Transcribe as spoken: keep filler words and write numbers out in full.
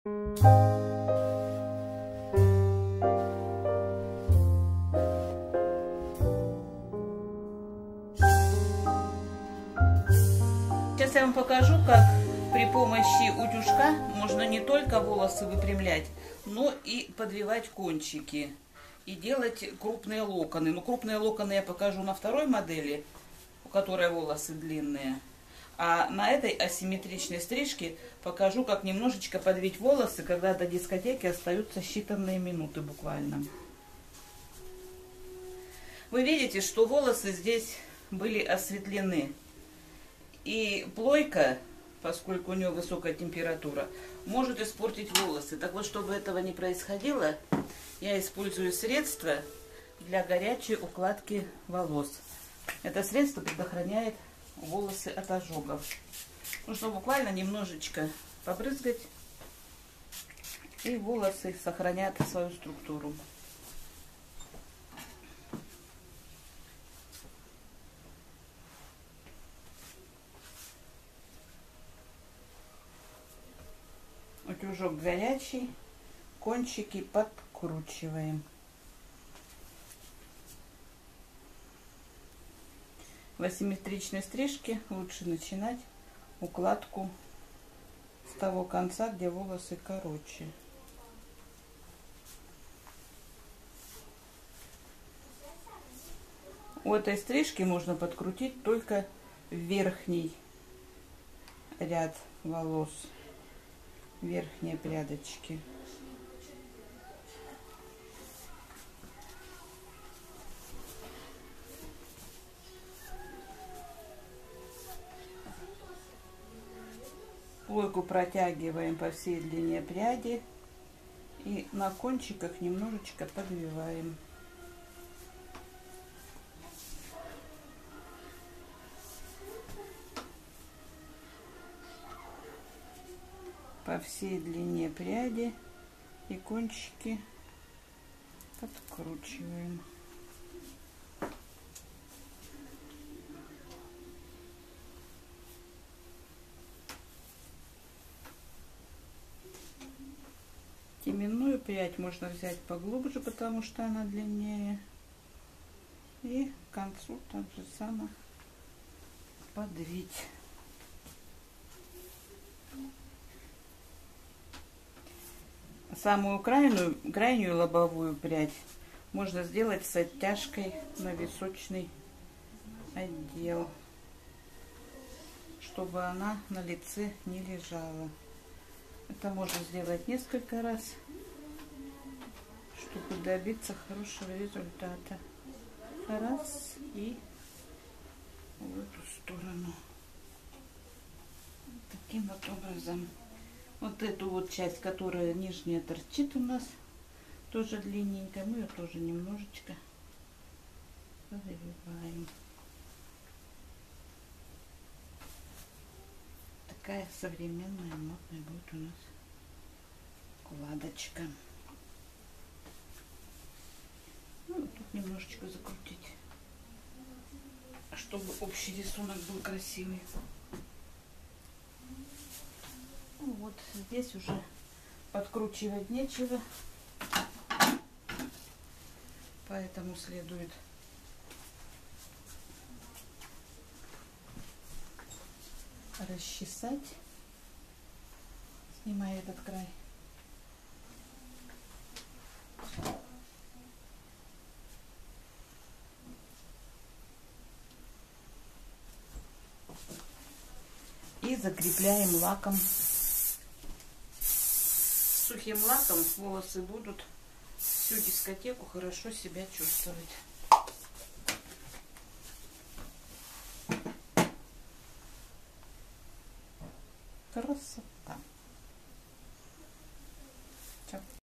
Сейчас я вам покажу, как при помощи утюжка можно не только волосы выпрямлять, но и подвивать кончики и делать крупные локоны. Но крупные локоны я покажу на второй модели, у которой волосы длинные. А на этой асимметричной стрижке покажу, как немножечко подвить волосы, когда до дискотеки остаются считанные минуты буквально. Вы видите, что волосы здесь были осветлены. И плойка, поскольку у нее высокая температура, может испортить волосы. Так вот, чтобы этого не происходило, я использую средство для горячей укладки волос. Это средство предохраняет волосы от ожогов. Нужно буквально немножечко побрызгать, и волосы сохранят свою структуру. Утюжок горячий, кончики подкручиваем. В асимметричной стрижке лучше начинать укладку с того конца, где волосы короче. У этой стрижки можно подкрутить только верхний ряд волос, верхние прядочки. Плойку протягиваем по всей длине пряди и на кончиках немножечко подвиваем. По всей длине пряди и кончики подкручиваем. Теменную прядь можно взять поглубже, потому что она длиннее. И к концу так же само подвить. Самую крайнюю, крайнюю лобовую прядь можно сделать с оттяжкой на височный отдел, чтобы она на лице не лежала. Это можно сделать несколько раз, чтобы добиться хорошего результата. Раз, и в эту сторону. Таким вот образом. Вот эту вот часть, которая нижняя торчит у нас, тоже длинненькая, мы ее тоже немножечко подвиваем. Такая современная модная будет у нас укладочка. Ну, вот тут немножечко закрутить, чтобы общий рисунок был красивый. Ну, вот здесь уже подкручивать нечего, поэтому следует расчесать, снимая этот край. И закрепляем лаком. Сухим лаком волосы будут всю дискотеку хорошо себя чувствовать. Красота.